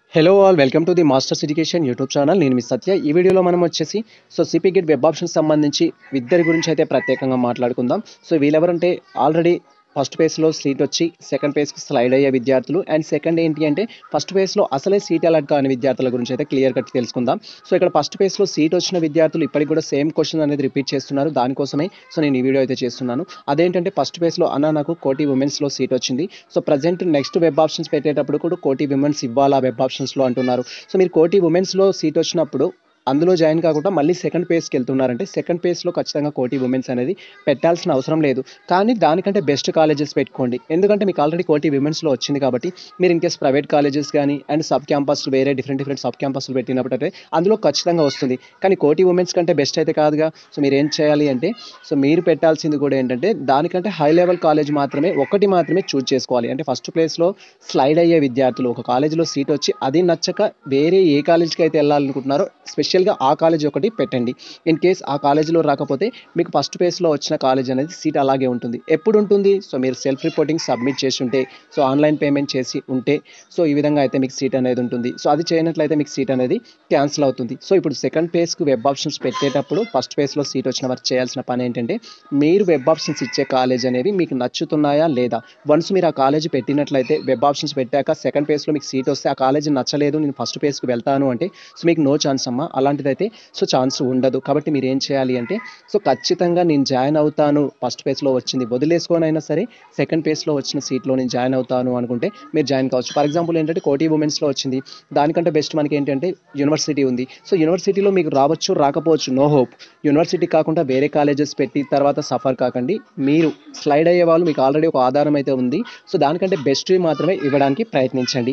Hello all welcome to the masters education YouTube channel. నేను మీ సత్య. ఈ వీడియోలో మనం వచ్చేసి సిపి గేట్ వెబ్ ఆప్షన్స్ సంబంధించి ఇద్దరి గురించి అయితే ప్రత్యేకంగా మాట్లాడుకుందాం. వీళ్ళెవరంటే ఆల్రెడీ ఫస్ట్ ఫేజ్లో సీట్ వచ్చి సెకండ్ ఫేజ్కి స్లైడ్ అయ్యే విద్యార్థులు, అండ్ సెకండ్ ఏంటి అంటే ఫస్ట్ ఫేజ్లో అసలే సీట్ అలాట్ కాని విద్యార్థుల గురించి అయితే క్లియర్ కట్ తెలుసుకుందాం. ఇక్కడ ఫస్ట్ ఫేజ్లో సీట్ వచ్చిన విద్యార్థులు ఇప్పటికి కూడా సేమ్ క్వశ్చన్ అనేది రిపీట్ చేస్తున్నారు. దానికోసమే నేను ఈ వీడియో అయితే చేస్తున్నాను. అదేంటంటే ఫస్ట్ ఫేజ్లో నాకు కోటి ఉమెన్స్లో సీట్ వచ్చింది. ప్రజెంట్ నెక్స్ట్ వెబ్ ఆప్షన్స్ పెట్టేటప్పుడు కూడా కోటి ఉమెన్స్ ఇవ్వాలా వెబ్ ఆప్షన్స్లో అంటున్నారు. మీరు కోటి ఉమెన్స్లో సీట్ వచ్చినప్పుడు అందులో జాయిన్ కాకుండా మళ్ళీ సెకండ్ పేజ్కి వెళ్తున్నారంటే సెకండ్ పేజ్లో ఖచ్చితంగా కోటి ఉమెన్స్ అనేది పెట్టాల్సిన అవసరం లేదు. కానీ దానికంటే బెస్ట్ కాలేజెస్ పెట్టుకోండి. ఎందుకంటే మీకు ఆల్రెడీ కోటి విమెన్స్లో వచ్చింది కాబట్టి మీరు ఇన్ కేస్ ప్రైవేట్ కాలేజెస్ కానీ అండ్ సబ్ క్యాంపస్ వేరే డిఫరెంట్ సబ్ క్యాంపస్లు పెట్టినప్పుడు అంటే అందులో ఖచ్చితంగా వస్తుంది. కానీ కోటి ఉమెన్స్ కంటే బెస్ట్ అయితే కాదుగా. మీరు ఏం చేయాలి అంటే మీరు పెట్టాల్సింది కూడా ఏంటంటే దానికంటే హై లెవెల్ కాలేజ్ ఒకటి మాత్రమే చూజ్ చేసుకోవాలి. అంటే ఫస్ట్ ప్లేస్లో స్లైడ్ అయ్యే విద్యార్థులు ఒక కాలేజీలో సీట్ వచ్చి అది నచ్చక వేరే ఏ కాలేజ్కి అయితే వెళ్ళాలనుకుంటున్నారో స్పెషల్గా ఆ కాలేజ్ ఒకటి పెట్టండి. ఇన్ కేస్ ఆ కాలేజీలో రాకపోతే మీకు ఫస్ట్ ఫేజ్లో వచ్చిన కాలేజ్ అనేది సీట్ అలాగే ఉంటుంది. ఎప్పుడు ఉంటుంది? మీరు సెల్ఫ్ రిపోర్టింగ్ సబ్మిట్ చేసి ఉంటే, ఆన్లైన్ పేమెంట్ చేసి ఉంటే, ఈ విధంగా అయితే మీకు సీట్ అనేది ఉంటుంది. అది చేయనట్లయితే మీకు సీట్ అనేది క్యాన్సిల్ అవుతుంది. ఇప్పుడు సెకండ్ ఫేజ్కి వెబ్ ఆప్షన్స్ పెట్టేటప్పుడు ఫస్ట్ ఫేజ్లో సీట్ వచ్చిన వారు చేయాల్సిన పని ఏంటంటే మీరు వెబ్ ఆప్షన్స్ ఇచ్చే కాలేజ్ అనేవి మీకు నచ్చుతున్నాయా లేదా. వన్స్ మీరు ఆ కాలేజ్ పెట్టినట్లయితే వెబ్ ఆప్షన్స్ పెట్టాక సెకండ్ ఫేజ్లో మీకు సీట్ వస్తే ఆ కాలేజ్ నచ్చలేదు, నేను ఫస్ట్ ఫేజ్కి వెళ్తాను అంటే మీకు నో ఛాన్స్ అమ్మా. అలాంటిదైతే ఛాన్స్ ఉండదు. కాబట్టి మీరు ఏం చేయాలి అంటే ఖచ్చితంగా నేను జాయిన్ అవుతాను, ఫస్ట్ ఫేజ్లో వచ్చింది వదిలేసుకొని అయినా సరే సెకండ్ ఫేజ్లో వచ్చిన సీట్లో నేను జాయిన్ అవుతాను అనుకుంటే మీరు జాయిన్ కావచ్చు. ఫర్ ఎగ్జాంపుల్ ఏంటంటే కోటి ఉమెన్స్లో వచ్చింది, దానికంటే బెస్ట్ మనకి ఏంటంటే యూనివర్సిటీ ఉంది. యూనివర్సిటీలో మీకు రావచ్చు రాకపోవచ్చు, నో హోప్. యూనివర్సిటీ కాకుండా వేరే కాలేజెస్ పెట్టి తర్వాత సఫర్ కాకండి. మీరు స్లైడ్ అయ్యే వాళ్ళు మీకు ఆల్రెడీ ఒక ఆధారం అయితే ఉంది. దానికంటే బెస్ట్ మాత్రమే ఇవ్వడానికి ప్రయత్నించండి.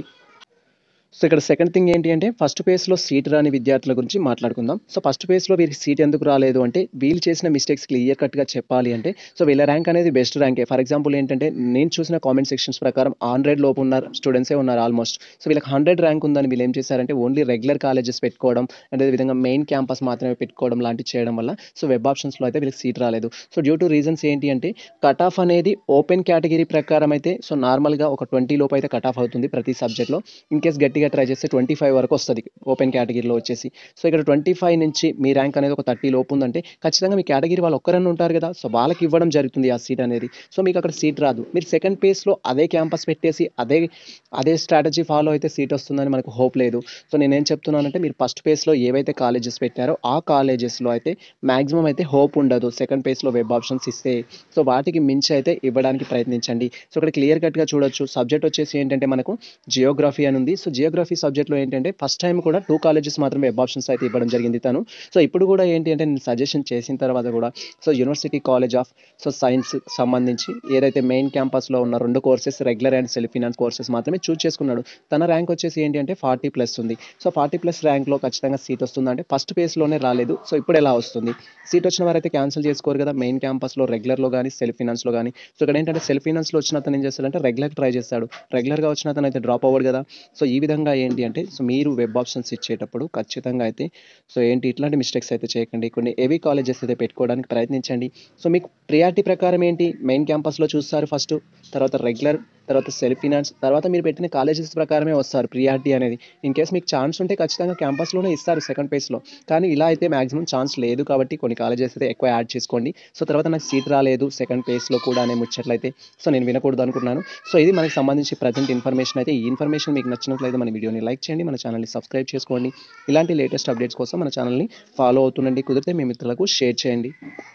ఇక్కడ సెకండ్ థింగ్ ఏంటి అంటే ఫస్ట్ ఫేజ్లో సీట్ రాని విద్యార్థుల గురించి మాట్లాడుకుందాం. ఫస్ట్ ఫేజ్లో వీరికి సీట్ ఎందుకు రాలేదు అంటే వీళ్ళు చేసిన మిస్టేక్స్ క్లియర్ కట్గా చెప్పాలి అంటే వీళ్ళ ర్యాంక్ అనేది బెస్ట్ ర్యాంకే. ఫర్ ఎగ్జాంపుల్ ఏంటంటే నేను చూసిన కామెంట్ సెక్షన్స్ ప్రకారం 100 లోపు ఉన్న స్టూడెంట్సే ఉన్నారు ఆల్మోస్ట్. వీళ్ళకి 100 ర్యాంక్ ఉందని వీళ్ళు ఏం చేశారంటే ఓన్లీ రెగ్యులర్ కాలేజెస్ పెట్టుకోవడం, అదేవిధంగా మెయిన్ క్యాంపస్ మాత్రమే పెట్టుకోవడం లాంటివి చేయడం వల్ల వెబ్ ఆప్షన్స్లో అయితే వీళ్ళకి సీట్ రాలేదు. డ్యూ టు రీజన్స్ ఏంటి అంటే కట్ ఆఫ్ అనేది ఓపెన్ కేటగిరీ ప్రకారం అయితే నార్మల్గా ఒక 20 లోపు అయితే కట్ ఆఫ్ అవుతుంది ప్రతి సబ్జెక్ట్లో. ఇన్ కేస్ గట్టిగా ట్రై చేస్తే 25 వరకు వస్తుంది ఓపెన్ కేటగిరీలో వచ్చేసి. ఇక్కడ 25 నుంచి మీ ర్యాంక్ అనేది ఒక 30 లోపు ఉందంటే ఖచ్చితంగా మీ కేటగిరీ వాళ్ళు ఒక్కరన్నా ఉంటారు కదా, వాళ్ళకి ఇవ్వడం జరుగుతుంది ఆ సీట్ అనేది. మీకు అక్కడ సీట్ రాదు. మీరు సెకండ్ పేజ్లో అదే క్యాంపస్ పెట్టేసి అదే స్ట్రాటజీ ఫాలో అయితే సీట్ వస్తుందని మనకు హోప్ లేదు. నేనేం చెప్తున్నానంటే మీరు ఫస్ట్ పేజ్లో ఏవైతే కాలేజెస్ పెట్టారో ఆ కాలేజెస్లో అయితే మ్యాక్సిమం అయితే హోప్ ఉండదు సెకండ్ పేజ్లో వెబ్ ఆప్షన్స్ ఇస్తే. వాటికి మించి అయితే ఇవ్వడానికి ప్రయత్నించండి. ఇక్కడ క్లియర్ కట్గా చూడొచ్చు. సబ్జెక్ట్ వచ్చేసి ఏంటంటే మనకు జియోగ్రఫీ అని ఉంది. జియోగ్రఫీ సబ్జెక్ట్లో ఏంటంటే ఫస్ట్ టైం కూడా 2 కాలేజెస్ మాత్రమే వెబ్ ఆప్షన్స్ అయితే ఇవ్వడం జరిగింది తను. ఇప్పుడు కూడా ఏంటి అంటే నేను సజెషన్ చేసిన తర్వాత కూడా యూనివర్సిటీ కాలేజ్ ఆఫ్ సైన్స్ సంబంధించి ఏదైతే మెయిన్ క్యాంపస్లో ఉన్న 2 courses regular and self finance courses మాత్రమే చూస్ చేసుకున్నాడు. తన ర్యాంక్ వచ్చేసి ఏంటి అంటే 40+ ఉంది. 40+ ర్యాంక్లో ఖచ్చితంగా సీట్ వస్తుందంటే ఫస్ట్ పేజ్లోనే రాలేదు. ఇప్పుడు ఎలా వస్తుంది? సీట్ వచ్చిన వారైతే క్యాన్సిల్ చేసుకోరు కదా మెయిన్ క్యాంపస్లో రెగ్యులర్లో కానీ సెల్ఫ్ ఫినాన్స్లో కానీ. ఇక్కడ ఏంటంటే సెల్ఫ్ ఫినాన్స్లో వచ్చిన అతను ఏం చేస్తాడంటే రెగ్యులర్ ట్రై చేస్తాడు, రెగ్యులర్గా వచ్చిన అతను అయితే డ్రాప్ అవ్వడు కదా. ఈ విధంగా ఏంటి అంటే మీరు వెబ్ ఆప్షన్స్ ఇచ్చేటప్పుడు ఖచ్చితంగా అయితే ఇట్లాంటి మిస్టేక్స్ అయితే చేయకండి. కొన్ని హెవీ కాలేజెస్ అయితే పెట్టుకోవడానికి ప్రయత్నించండి. మీకు ప్రియారిటీ ప్రకారం ఏంటి మెయిన్ క్యాంపస్లో చూస్తారు ఫస్ట్, తర్వాత రెగ్యులర్, తర్వాత సెల్ఫ్ ఫినాన్స్, తర్వాత మీరు పెట్టిన కాలేజెస్ ప్రకారమే వస్తారు ప్రియారిటీ అనేది. ఇన్ కేస్ మీకు ఛాన్స్ ఉంటే ఖచ్చితంగా క్యాంపస్లోనే ఇస్తారు సెకండ్ పేజ్లో. కానీ ఇలా అయితే మ్యాక్సిమం ఛాన్స్ లేదు కాబట్టి కొన్ని కాలేజెస్ అయితే ఎక్కువ యాడ్ చేసుకోండి. తర్వాత నాకు సీట్ రాలేదు సెకండ్ పేజ్లో కూడా అనే ముచ్చట్లయితే నేను వినకూడదు అనుకున్నాను. ఇది మనకి సంబంధించి ప్రజెంట్ ఇన్ఫర్మేషన్ అయితే. ఈ ఇన్ఫర్మేషన్ మీకు నచ్చినట్లయితే మన వీడియోని లైక్ చేయండి, మన ఛానల్ని సబ్స్క్రైబ్ చేసుకోండి. ఇలాంటి లేటెస్ట్ అప్డేట్స్ కోసం మన ఛానల్ని ఫాలో అవుతుండండి. కుదిరితే మీ మిత్రులకు షేర్ చేయండి.